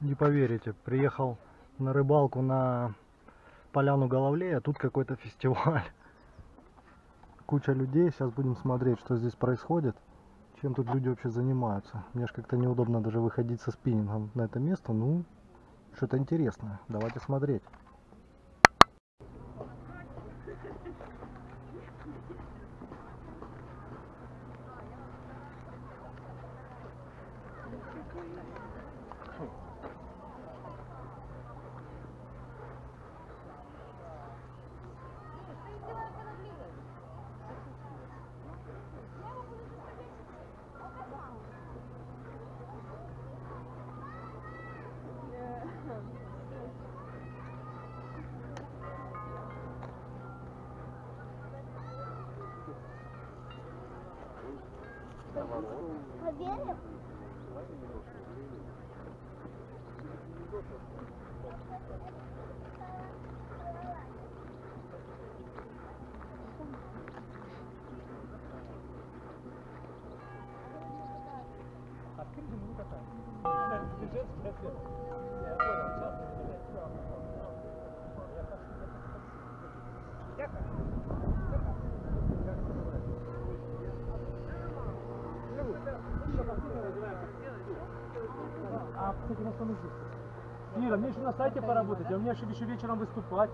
Не поверите, приехал на рыбалку на поляну Головлея, а тут какой-то фестиваль. Куча людей, сейчас будем смотреть, что здесь происходит, чем тут люди вообще занимаются. Мне же как-то неудобно даже выходить со спиннингом на это место, ну, что-то интересное. Давайте смотреть. Поверим? Открытый мы катаем. Женский ответ. Я понял, часто А, кстати, на что нужно? Ира, мне еще на сайте поработать, а у меня еще вечером выступать.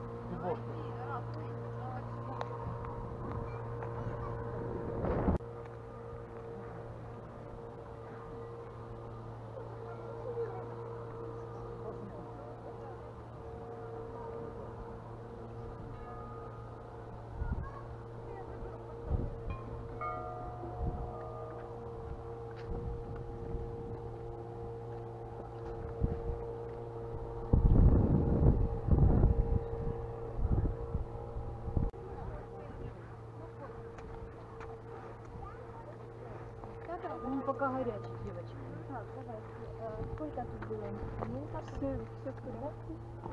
Он пока горячий, девочки. Так, давай. Сколько тут было? Ну, все в порядке.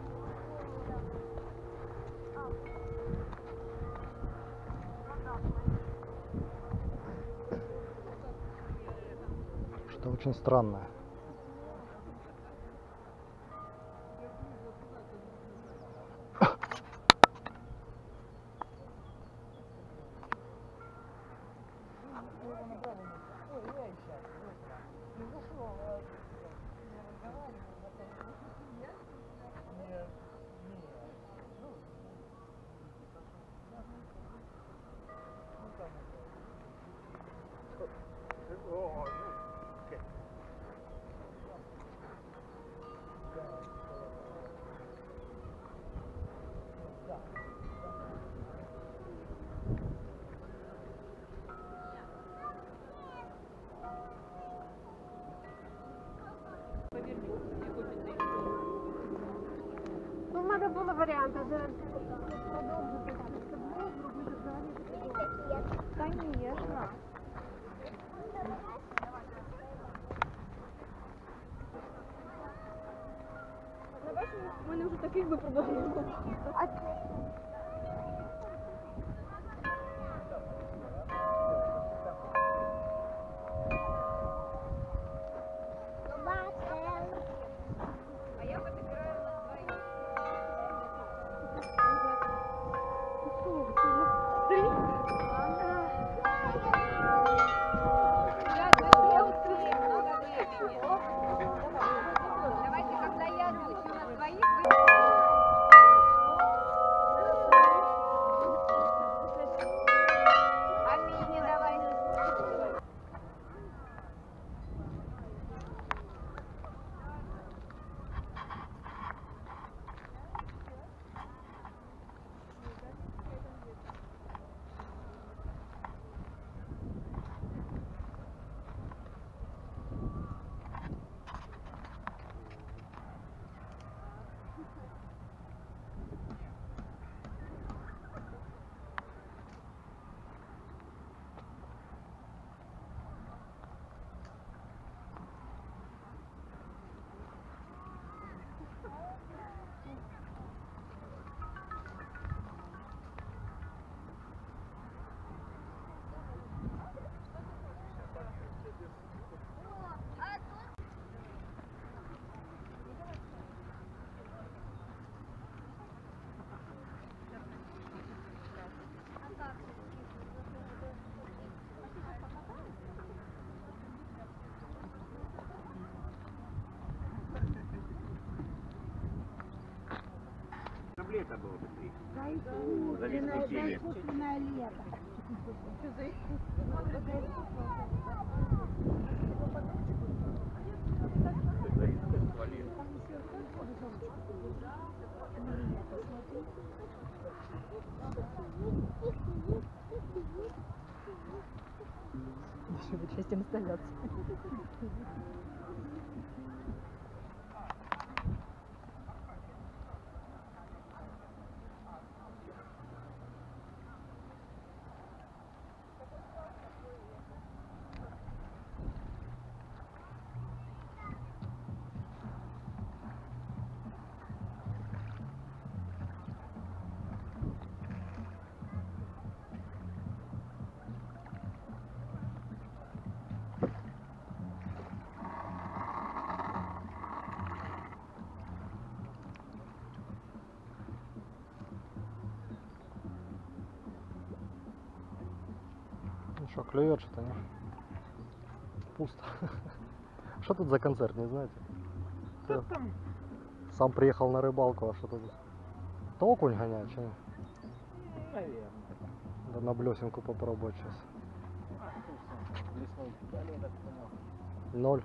Что очень странное. Ну, надо было варианты. Конечно. У мене вже таких би проблем. Давайте, когда я отпущу на своих, вы... это было быстрее. Зайку. За весну сели. Искусственное лето. Еще бы часть инсталляции. Ну что, клюет что-то, не? Пусто. Что тут за концерт, не знаете? Всё. Сам приехал на рыбалку, а что тут? То окунь гоняет, че? Наверное. Да на блесенку попробовать сейчас. Лесной кидали, я так понял. 0.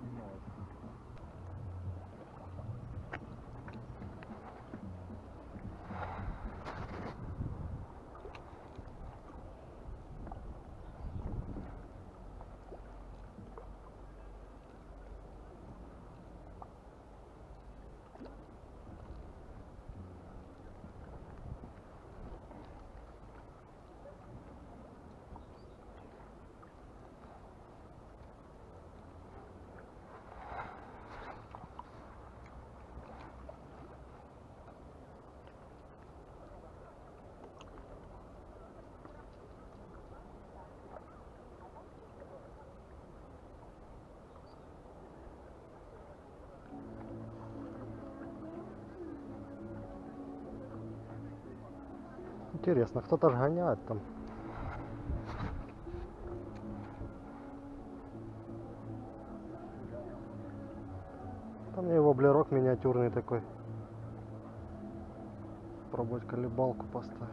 Интересно, кто-то ж гоняет там. Там мне воблерок миниатюрный такой. Пробовать колебалку поставить.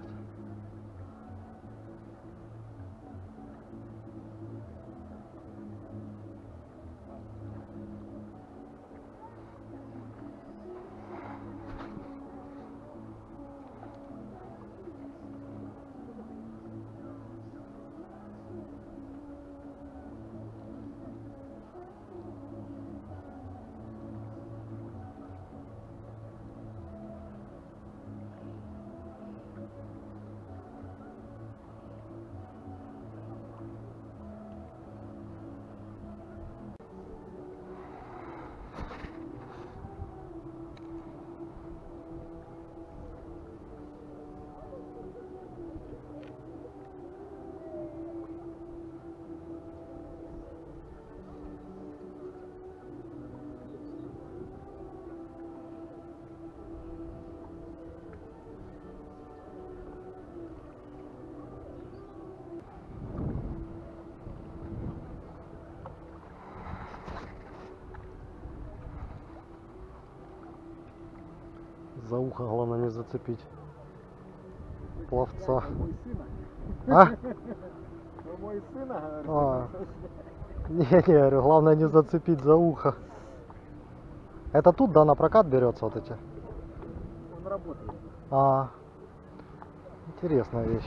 За ухо главное не зацепить пловца. Мой сына. А? Мой сына, говорю. А. Не, говорю, главное не зацепить за ухо. Это тут, да, на прокат берется вот эти? Он работает. А, интересная вещь.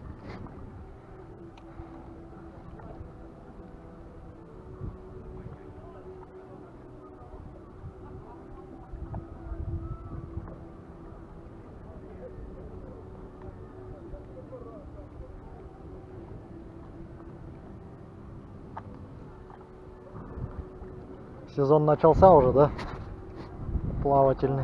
Сезон начался уже, да? Плавательный.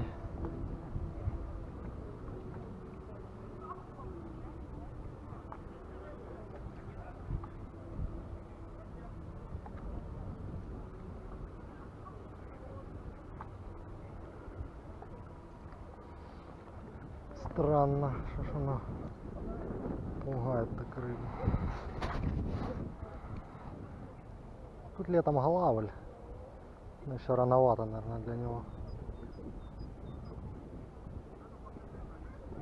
Странно, что ж она пугает так рыбу. Тут летом голавль. Но еще рановато, наверное, для него.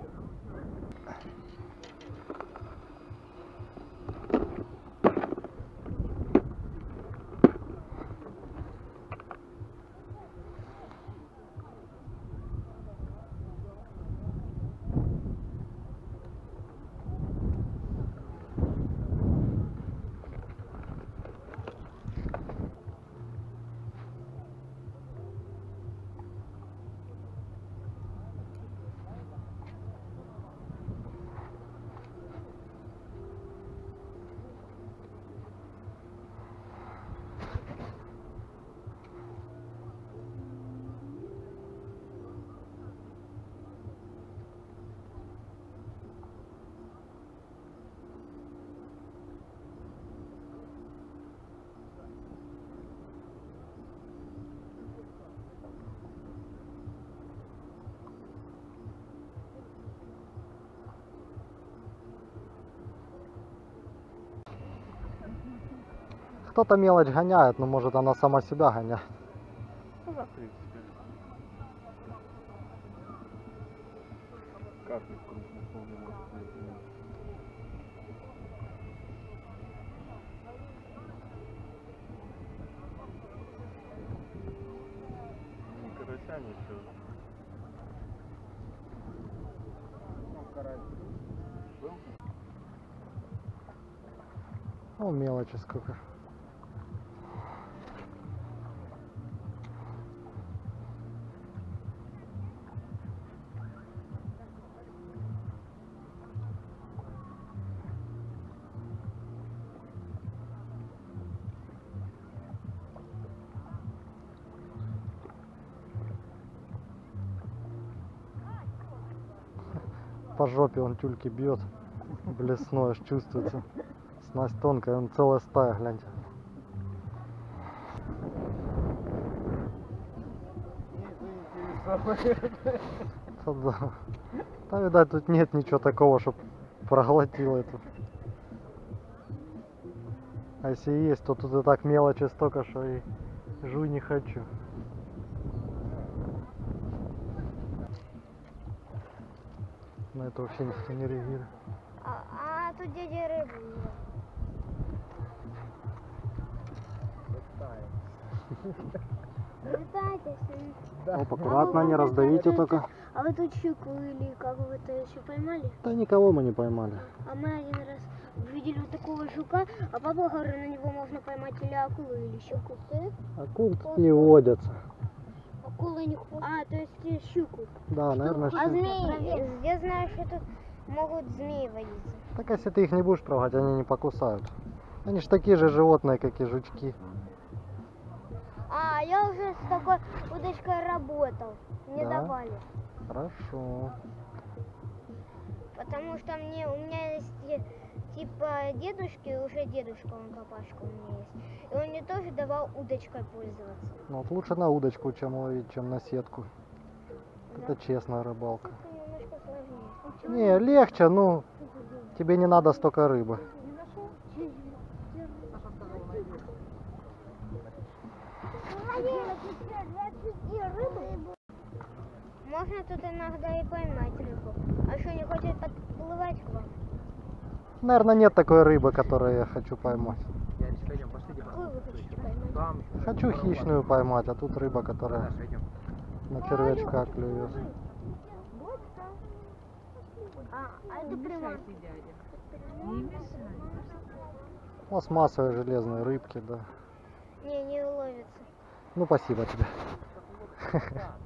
Кто-то мелочь гоняет, но может она сама себя гоняет. Ну да, в принципе. Каждый крупный вполне может быть. Не карася, ничего. Ну, карась был. Ну, мелочи сколько. По жопе он тюльки бьет. Блесной аж чувствуется. Снасть тонкая, он целая стая, гляньте. Да. Да, видать, тут нет ничего такого, чтоб проглотил эту. А если и есть, то тут и так мелочи столько, что и жуй не хочу. На это вообще никто не реагирует. А тут дядя рыбу. Летайте. Оп, аккуратно, не раздавите только. А вы тут щуку или как вы это еще поймали? Да никого мы не поймали. А мы один раз видели вот такого жука, а папа говорит, на него можно поймать или акулу, или щуку. Акул тут не водятся. Акулы не ходят. А, то есть щуку. Да, наверное, А щука. змеи? Я знаю, что тут могут змеи водиться. Так если ты их не будешь трогать, они не покусают. Они же такие же животные, как и жучки. А, я уже с такой удочкой работал. Мне Да? давали. Хорошо. Потому что у меня есть типа дедушки, уже дедушка, он папашка у меня есть. И он мне тоже давал удочкой пользоваться. Ну вот лучше на удочку, чем ловить, чем на сетку. Это честная рыбалка. Это немножко сложнее. Не, легче, ну тебе не надо столько рыбы. Можно тут иногда и поймать рыбу. А что, не хочет подплывать к вам? Наверное, нет такой рыбы, которую я хочу поймать. Какую вы хотите поймать? Хочу хищную поймать, а тут рыба, которая на червячка клюет. А это приманка. Пластмассовые железные рыбки, да. Не уловится. Ну, спасибо тебе.